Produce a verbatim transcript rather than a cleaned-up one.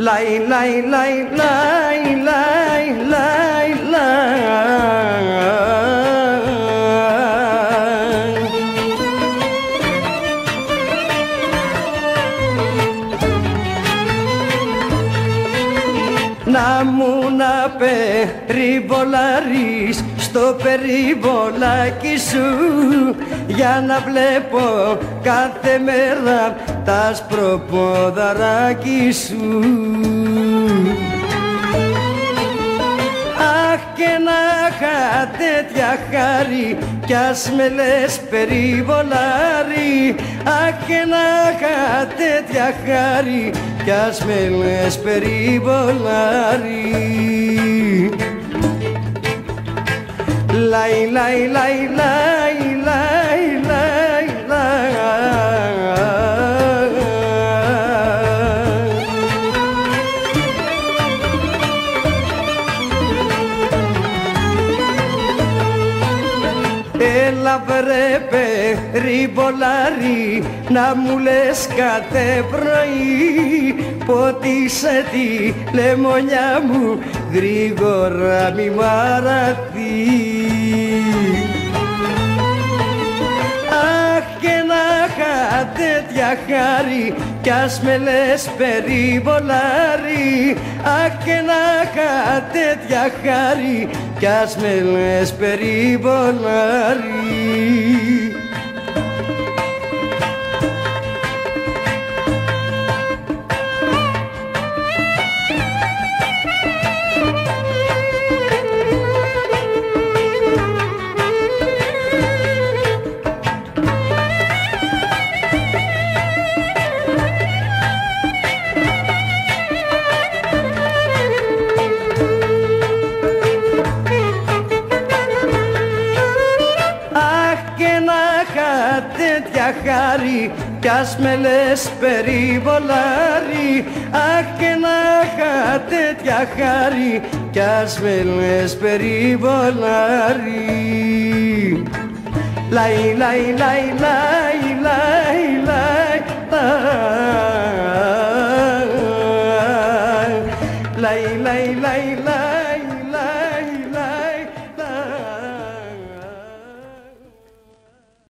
Λαϊ, λαϊ, λαϊ, λαϊ, λαϊ, λαϊ, λαϊ. Να μου να περιβολάρεις στο περιβολάκι σου, για να βλέπω κάθε μέρα τα σπροποδαράκι σου. Αχ, και να είχα τέτοια χάρη κι ας με λες περιβολάρι. Αχ, και να είχα τέτοια χάρη κι ας με λες περιβολάρι. Λαϊ, λαϊ, λαϊ, λαϊ, λαϊ, λαϊ, λαϊ. Έλα βρε περιβολάρι, να μου λες κάθε πρωί ποτίσε τη λεμονιά μου, γρήγορα μη μαραθεί. Αχ, και να είχα τέτοια χάρη κι ας με λες περιβολάρι. Αχ, και να είχα τέτοια χάρη κι ας με λες περιβολάρι. Τέτοια χάρη κι ας με λες περιβολάρι. Αχ, και να είχα τέτοια χάρη κι ας με λες περιβολάρι. Λαϊ, λαϊ, λαϊ, λαϊ, λαϊ, λαϊ, λαϊ.